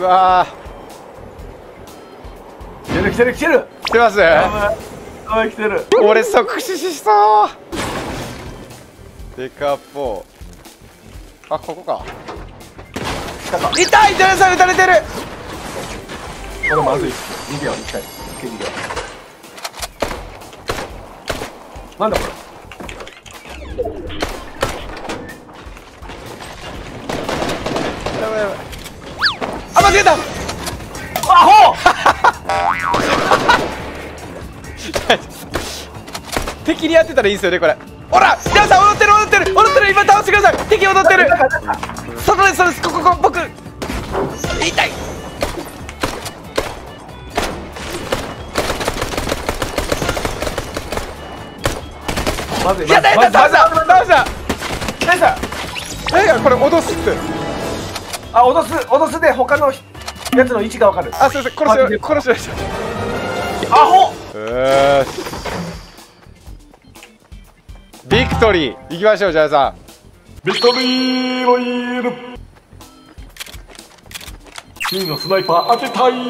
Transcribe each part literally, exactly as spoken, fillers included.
うわ来てる来てる来てる来てます。 ああ来てる。 俺即死しそう。デカポー。あ、ここか。痛い、ジョンさん撃たれてる。 これまずい。逃げよう一回。一回逃げよう。なんだこれ。 やばいやばい。あ、間違えた。 アホ敵にやってたらいいんですよねこれ。ほら、ジョンさん踊ってる踊ってる踊ってる。今倒してください。敵踊ってる。そうですそうです。ここここ僕痛い。 まずい。 やったやった倒した倒したナイス。 えやこれ脅すって。 あ、脅す脅すで他のやつの位置がわかる。 あ、すいません、殺し殺しましアホ。 よしビクトリー行きましょう。じゃあさんビクトリーロイール。次のスナイパー当てたい。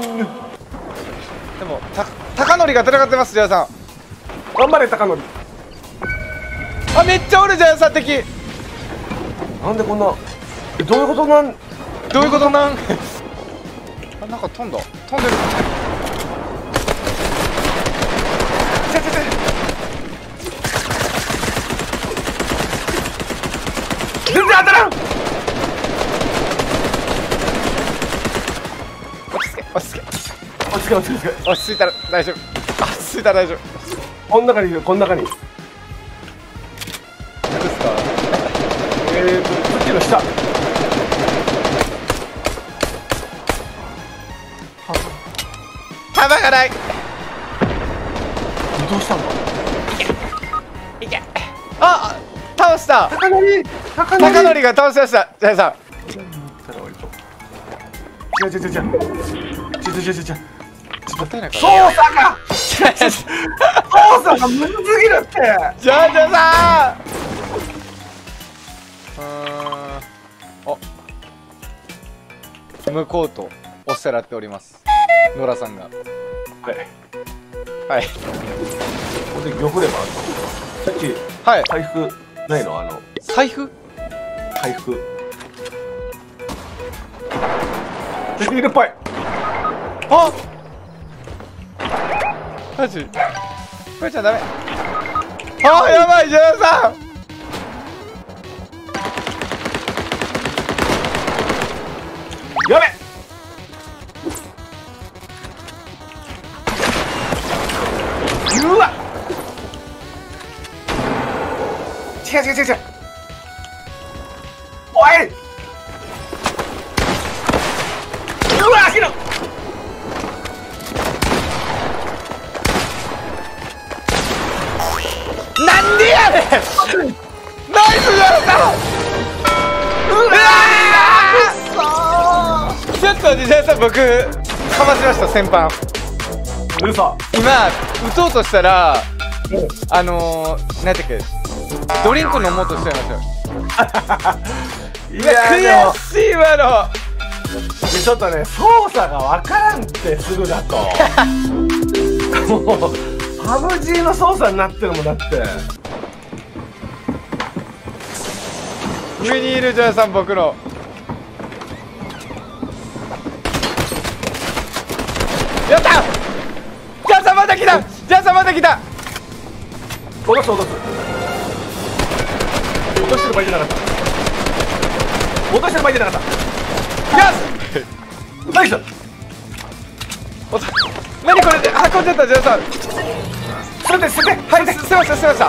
でもた高則が戦ってます。じゃあさん頑張れ高則。 あ、めっちゃおる。じゃあさん敵。 なんでこんなえどういうことなん。 どういうことなんあ、なんか飛んだ飛んでる。ちゃちゃちゃ全然当たらん。 落ち着け落ち着け落ち着け落ち着け。 落ち着いたら大丈夫。落ち着いたら大丈夫。 こん中にいるこん中に。 何ですか。 えーとさっきの下。 弾がない。 どうしたんだ。 いけ。あ、倒した。 高則高高則が倒しました。じゃあさ違う違う違う違う違う違う違う違う。 もったいないか操ら。 作が操作がむずすぎるって。 じゃあじゃあさうーんお向こうとおっしゃらっております。ノラさんが。 はい。 はいここで玉レバーあるの。さっきはい。 回復ないの。あの財布。 回復。敵いるっぽい。 あマジこれちゃダメ。あ、やばい。じゃあさやべ。うわ。違う違う違う違う。おい。うわヒロ。 なんでやねん。ナイスじゃん。うわーちょっと待って。じゃあさ僕かましました先般。 うるさ。 今撃とうとしたらあのー、何やったっけドリンク飲もうとしちゃいましたよ。 いや悔しい今の。 でちょっとね操作がわからんってすぐだともうパブジーの操作になってるもんだって。 上にいる。じゃあさん僕のやった。じゃあさんまた来た。じゃあさんまた来た。 落とす落とす落としてる場合じゃなかった。落としてる場合じゃなかった。 よしナイス。 お何これで運んでった。じゃあさん捨てて捨てて。 はい、す捨てました捨てました。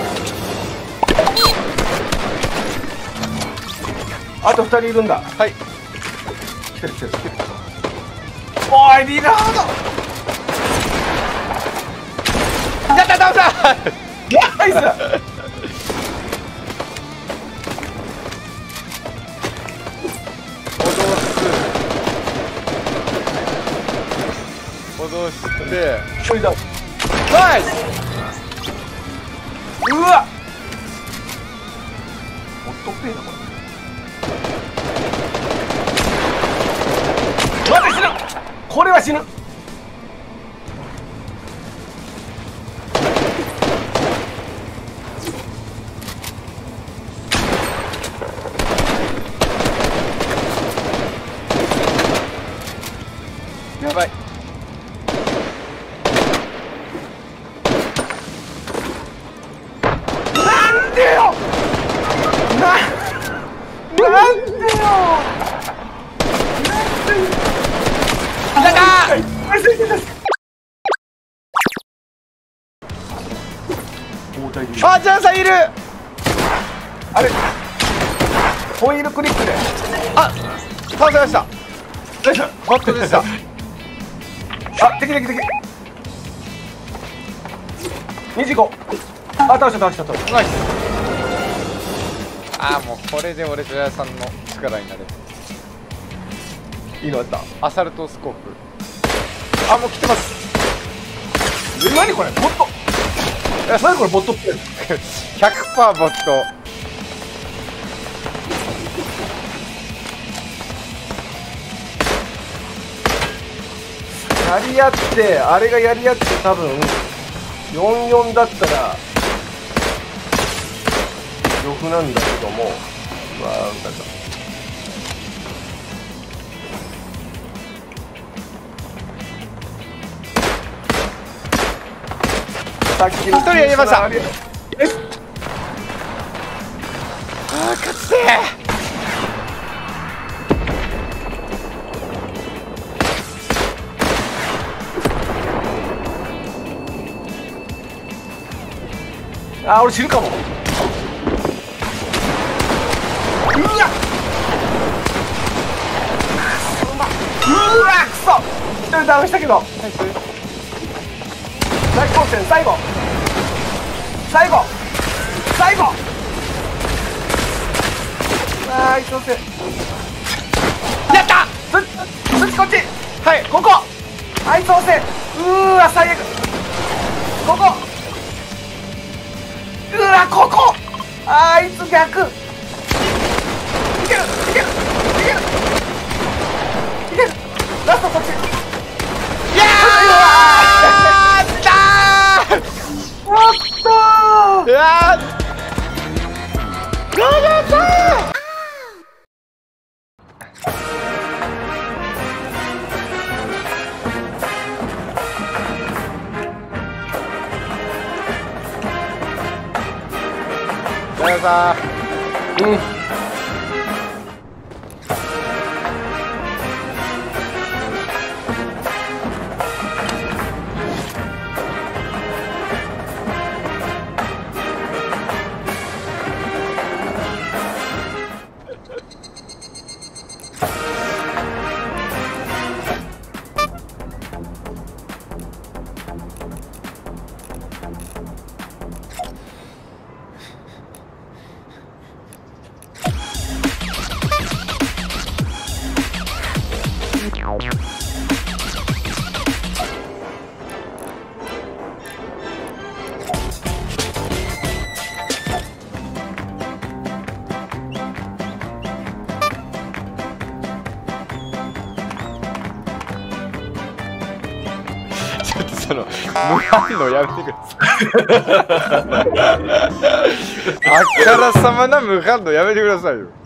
あとふたりいるんだ。 はい。 来てる来てる来てる。おいリロード。 やった倒したナイス。 戻して一人だ。 ナイス。 うわもっとっぺえなこれ。 これは死ぬ。 やばい。 なんでよ。な、なんでよ。 来たか。あ、ジャンさんいる。 あれ。ホイールクリックで。 あ、倒せました。 よいしょ。 バットでした。 あ、敵敵敵。にじゅうご。あ、倒した倒した倒した。 ナイス。あー、もうこれで俺ジョヤさんの力になれる。 いいのあった。 アサルトスコープ。あ、もう来てます。 え、何これボット。え、何これボットって。 ひゃくパーセント ボット。 やり合ってあれがやり合って多分よんよんだったらろくなんだけども、うわー、なんかさっきの一人やりました。 あれあー、勝ちてー。あー、俺死ぬかも。うわうわくそ、一人ダウンしたけど。大混戦最後最後最後。あー、一応せやった。 そそっちこっち。 はい、 ここあいつ押せ。うーわ、最悪。ここうわ、ここあいつ逆。いけるいけるいけるいける。ラストこっち。 やったー。 やったー。 うわー、やったー。ジョヤさん、 うん。 ちょっとその無反応やめてください。あからさまな無反応やめてくださいよ。